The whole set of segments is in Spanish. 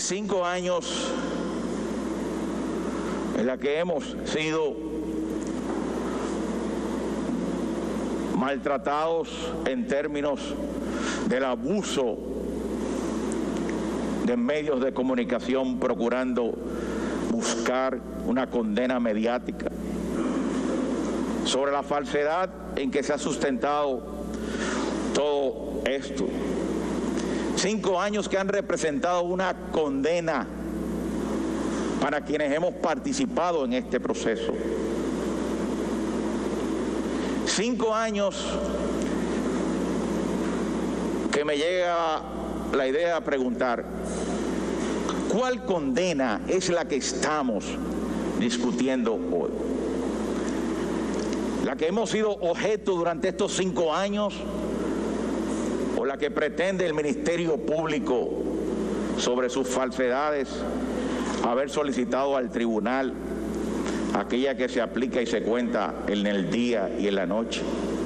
5 años en la que hemos sido maltratados en términos del abuso de medios de comunicación procurando buscar una condena mediática sobre la falsedad en que se ha sustentado todo esto. 5 años que han representado una condena para quienes hemos participado en este proceso. 5 años que me llega la idea de preguntar, ¿cuál condena es la que estamos discutiendo hoy? ¿La que hemos sido objeto durante estos 5 años o la que pretende el Ministerio Público sobre sus falsedades haber solicitado al tribunal, aquella que se aplica y se cuenta en el día y en la noche,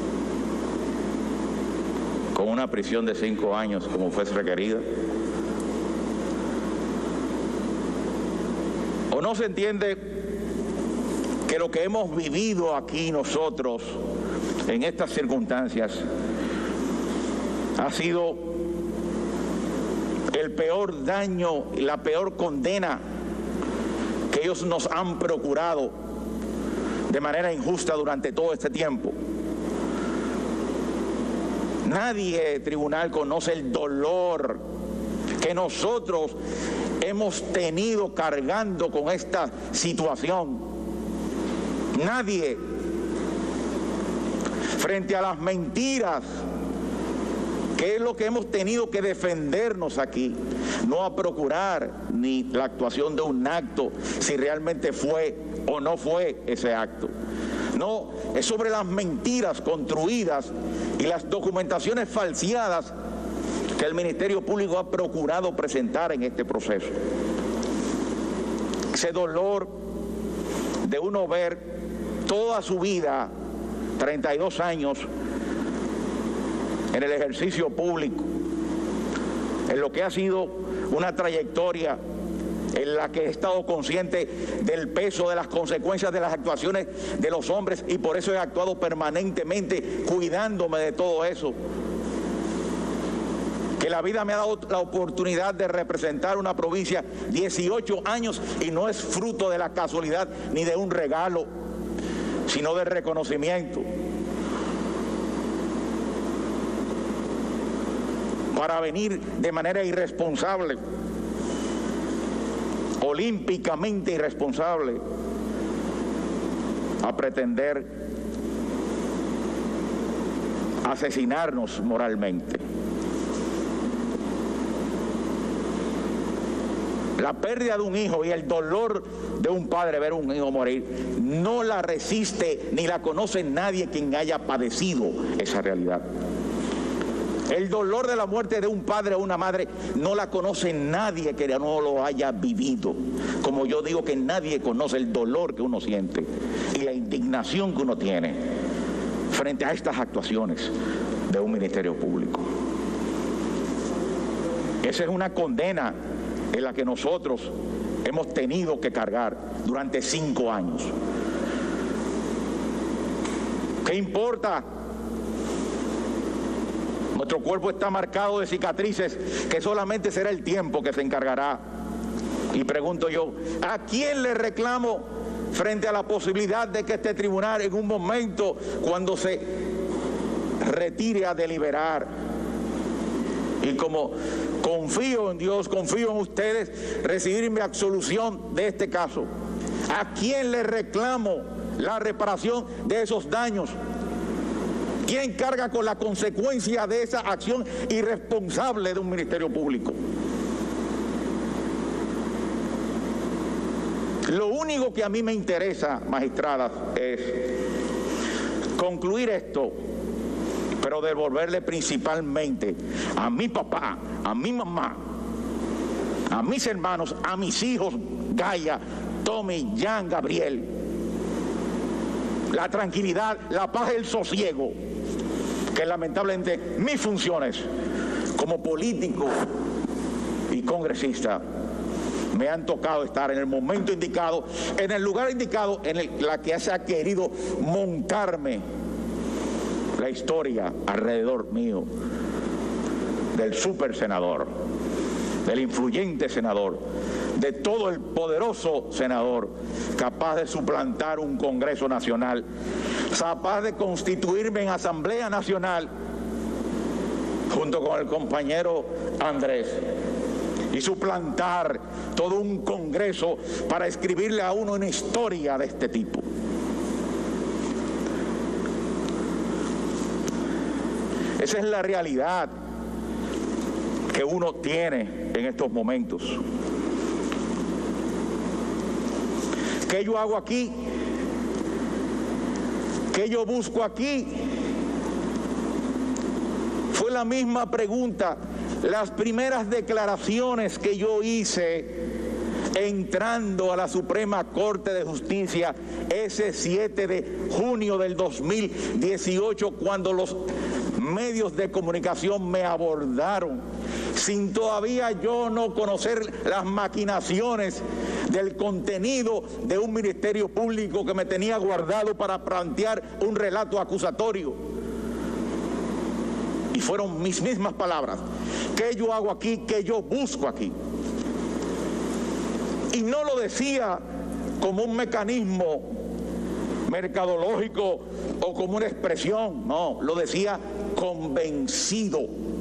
con una prisión de 5 años como fue requerida? ¿O no se entiende que lo que hemos vivido aquí nosotros en estas circunstancias ha sido el peor daño y la peor condena que ellos nos han procurado de manera injusta durante todo este tiempo? Nadie, tribunal, conoce el dolor que nosotros hemos tenido cargando con esta situación. Nadie, frente a las mentiras, que es lo que hemos tenido que defendernos aquí, no a procurar ni la actuación de un acto, si realmente fue o no fue ese acto. No, es sobre las mentiras construidas y las documentaciones falseadas que el Ministerio Público ha procurado presentar en este proceso. Ese dolor de uno ver toda su vida, 32 años, en el ejercicio público, en lo que ha sido una trayectoria en la que he estado consciente del peso de las consecuencias de las actuaciones de los hombres, y por eso he actuado permanentemente cuidándome de todo eso. Que la vida me ha dado la oportunidad de representar una provincia 18 años y no es fruto de la casualidad ni de un regalo, sino de reconocimiento. Para venir de manera irresponsable, olímpicamente irresponsable, a pretender asesinarnos moralmente. La pérdida de un hijo y el dolor de un padre ver un hijo morir no la resiste ni la conoce nadie quien haya padecido esa realidad. El dolor de la muerte de un padre o una madre no la conoce nadie que no lo haya vivido. Como yo digo que nadie conoce el dolor que uno siente y la indignación que uno tiene frente a estas actuaciones de un Ministerio Público. Esa es una condena en la que nosotros hemos tenido que cargar durante 5 años. ¿Qué importa? Nuestro cuerpo está marcado de cicatrices que solamente será el tiempo que se encargará. Y pregunto yo, ¿a quién le reclamo frente a la posibilidad de que este tribunal en un momento, cuando se retire a deliberar, y como confío en Dios, confío en ustedes, recibir mi absolución de este caso, ¿a quién le reclamo la reparación de esos daños? ¿Quién carga con la consecuencia de esa acción irresponsable de un Ministerio Público? Lo único que a mí me interesa, magistradas, es concluir esto, pero devolverle principalmente a mi papá, a mi mamá, a mis hermanos, a mis hijos, Gaia, Tommy, Jan, Gabriel, la tranquilidad, la paz y el sosiego, que lamentablemente mis funciones como político y congresista me han tocado estar en el momento indicado, en el lugar indicado, la que se ha querido montarme la historia alrededor mío, del super senador, del influyente senador, de todo el poderoso senador, capaz de suplantar un Congreso Nacional, capaz de constituirme en Asamblea Nacional, junto con el compañero Andrés, y suplantar todo un Congreso para escribirle a uno una historia de este tipo. Esa es la realidad que uno tiene en estos momentos. ¿Qué yo hago aquí? ¿Qué yo busco aquí? Fue la misma pregunta. Las primeras declaraciones que yo hice entrando a la Suprema Corte de Justicia ese 7 de junio del 2018, cuando los medios de comunicación me abordaron, sin todavía yo no conocer las maquinaciones del contenido de un ministerio público que me tenía guardado para plantear un relato acusatorio. Y fueron mis mismas palabras. ¿Qué yo hago aquí? ¿Qué yo busco aquí? Y no lo decía como un mecanismo mercadológico o como una expresión, no, lo decía convencido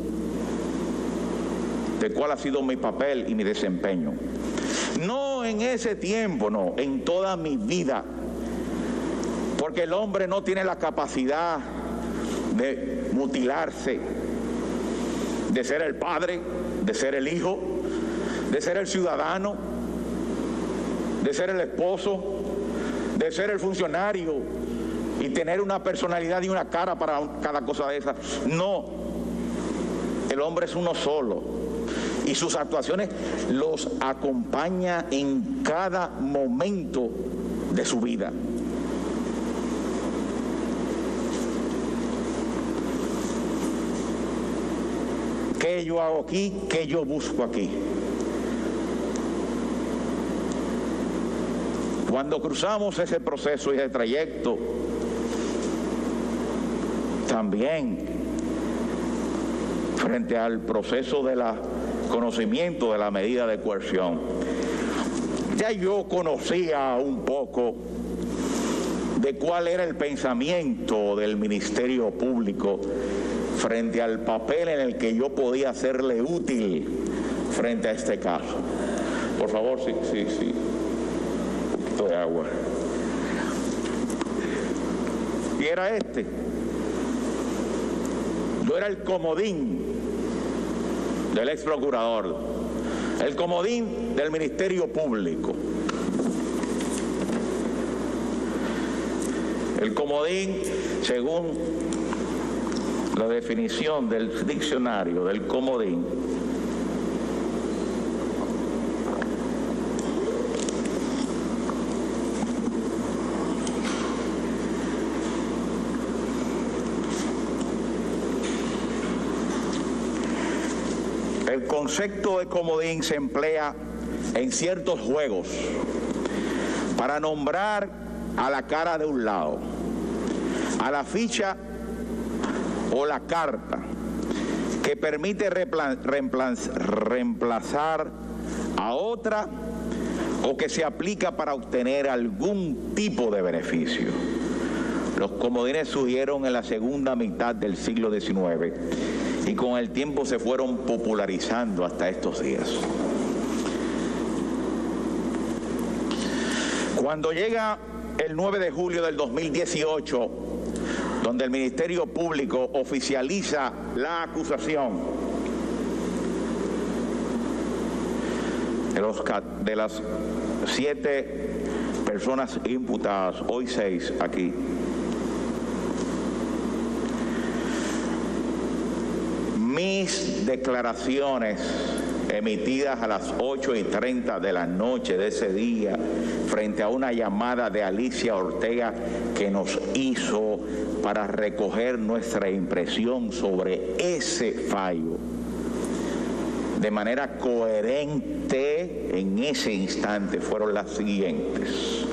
de cuál ha sido mi papel y mi desempeño. No en ese tiempo, no, en toda mi vida, porque el hombre no tiene la capacidad de mutilarse, de ser el padre, de ser el hijo, de ser el ciudadano, de ser el esposo, de ser el funcionario y tener una personalidad y una cara para cada cosa de esas. No, el hombre es uno solo y sus actuaciones los acompaña en cada momento de su vida. ¿Qué yo hago aquí? ¿Qué yo busco aquí? Cuando cruzamos ese proceso y ese trayecto, también frente al proceso de conocimiento de la medida de coerción, ya yo conocía un poco de cuál era el pensamiento del Ministerio Público frente al papel en el que yo podía serle útil frente a este caso. Por favor, sí. Un poquito de agua. Y era este. Yo era el comodín del ex procurador, el comodín del Ministerio Público. El comodín, según la definición del diccionario del comodín, el concepto de comodín se emplea en ciertos juegos para nombrar a la cara de un lado, a la ficha o la carta que permite reemplazar a otra o que se aplica para obtener algún tipo de beneficio. Los comodines surgieron en la segunda mitad del siglo XIX y con el tiempo se fueron popularizando hasta estos días. Cuando llega el 9 de julio del 2018, donde el Ministerio Público oficializa la acusación de las 7 personas imputadas, hoy 6 aquí, mis declaraciones emitidas a las 8:30 de la noche de ese día frente a una llamada de Alicia Ortega que nos hizo para recoger nuestra impresión sobre ese fallo, de manera coherente en ese instante fueron las siguientes.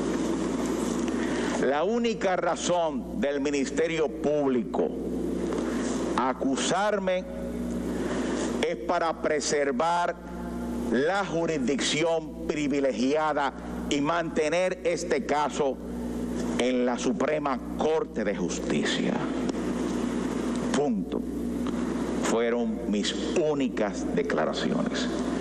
La única razón del Ministerio Público acusarme es para preservar la jurisdicción privilegiada y mantener este caso en la Suprema Corte de Justicia. Punto. Fueron mis únicas declaraciones.